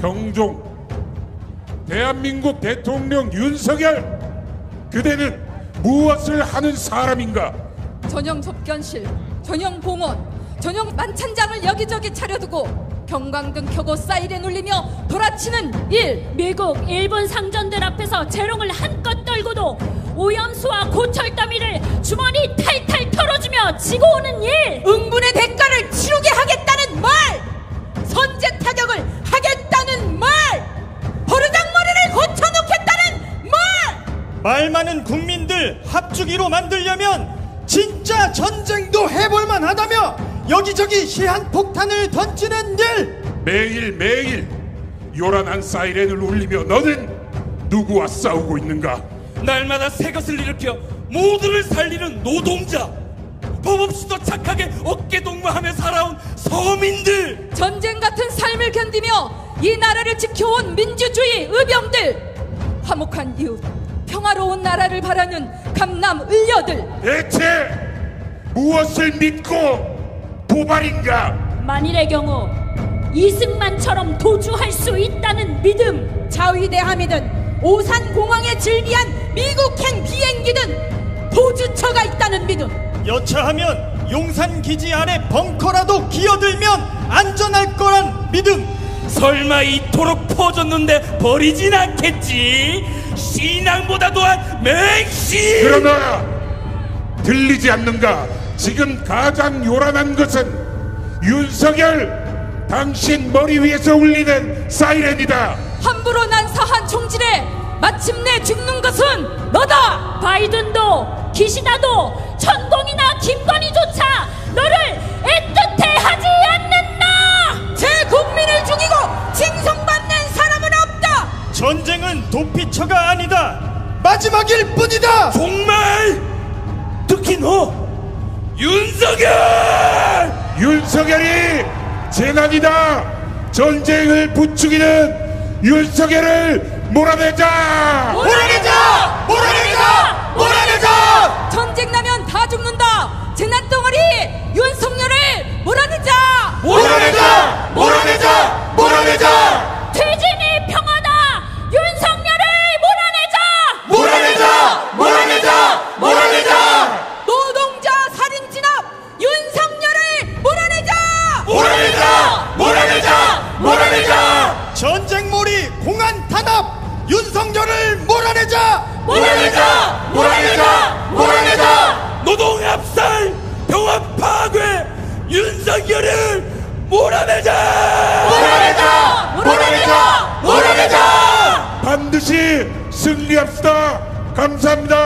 경종, 대한민국 대통령 윤석열, 그대는 무엇을 하는 사람인가? 전용 접견실, 전용 봉원, 전용 만찬장을 여기저기 차려두고 경광등 켜고 사이렌 울리며 돌아치는 일. 미국, 일본 상전들 앞에서 재롱을 한껏 떨고도 오염수와 고철 더미를 주머니 탈탈 털어주며 지고 오는 일. 응분의 대가를 치르게 하겠다는 말, 선제 타격을 하겠다는 말, 버르장머리를 고쳐놓겠다는 말. 말 많은 국민들 합주기로 만들려면 진짜 전쟁도 해볼만 하다며 여기저기 시한폭탄을 던지는 일. 매일매일 요란한 사이렌을 울리며 너는 누구와 싸우고 있는가? 날마다 새 것을 일으켜 모두를 살리는 노동자, 법 없이도 착하게 어깨동무하며 살아온 서민들, 전쟁 같은 삶을 견디며 이 나라를 지켜온 민주주의 의병들, 화목한 이웃, 평화로운 나라를 바라는 강남 을려들. 대체 무엇을 믿고 도발인가? 만일의 경우 이승만처럼 도주할 수 있다는 믿음. 자위대함이든 오산공항에 즐비한 미국행 비행기든 도주처가 있다는 믿음. 여차하면 용산기지 안에 벙커라도 기어들면 안전할 거란 믿음. 설마 이토록 퍼졌는데 버리진 않겠지. 신앙보다 또한 맹신. 그러나 들리지 않는가? 지금 가장 요란한 것은 윤석열, 당신 머리 위에서 울리는 사이렌이다. 함부로 난사한 총질에 마침내 죽는 것은 너다. 바이든도 기시다도 천공이나 김건희조차 너를 애틋해 하지 않는다. 제 국민을 죽이고 징송받는 사람은 없다. 전쟁은 도피처가 아니다. 마지막일 뿐이다. 정말 특히 너 윤석열! 윤석열이 재난이다. 전쟁을 부추기는 윤석열을 몰아내자. 몰아내자! 몰아내자! 몰아내자! 전쟁 나면 다 죽는다. 재난 덩어리 윤석열을 몰아내자. 몰아내자! 몰아내자! 몰아내자! 퇴진이 평화다. 윤석열을 몰아내자. 몰아내자! 몰아내자! 몰아내자! 노동자 살인 진압 윤석열을 몰아내자. 몰아내자! 몰아내자! 몰아내자! 전쟁몰이 공안 탄압 윤석열을 몰아내자! 몰아내자! 몰아내자! 몰아내자! 노동 압살, 병합 파괴, 윤석열을 몰아내자! 몰아내자! 몰아내자! 몰아내자! 반드시 승리합시다. 감사합니다.